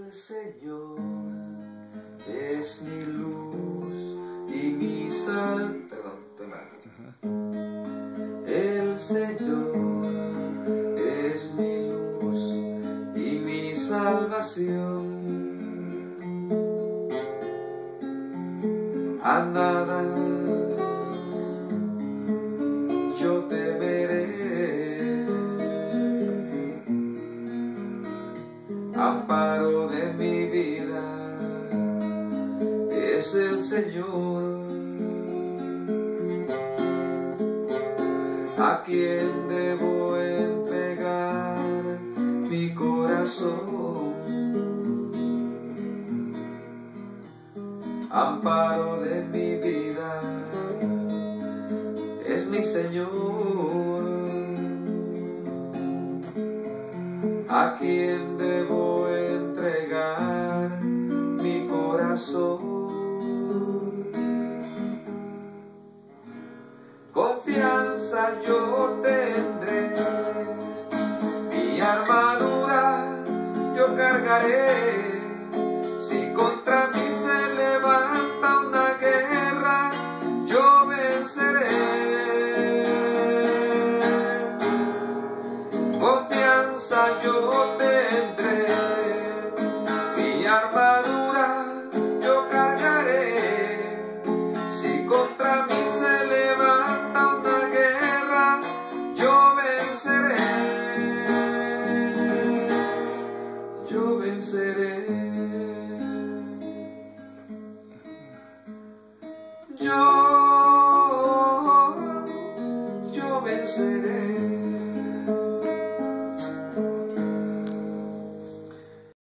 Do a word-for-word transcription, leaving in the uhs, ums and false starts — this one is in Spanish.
El Señor es mi luz y mi sal. Perdón, estoy mal. El Señor es mi luz y mi salvación. A nada yo temeré, amparo de mi vida es el Señor. ¿A quién debo entregar mi corazón? Amparo de mi vida es mi Señor. ¿A quién debo entregar mi corazón? Confianza yo tendré, mi armadura yo cargaré. Si contra mí se levanta una guerra, yo venceré. Confianza yo tendré, mi armadura yo cargaré. Si contra mí se levanta una guerra, yo venceré. Yo venceré.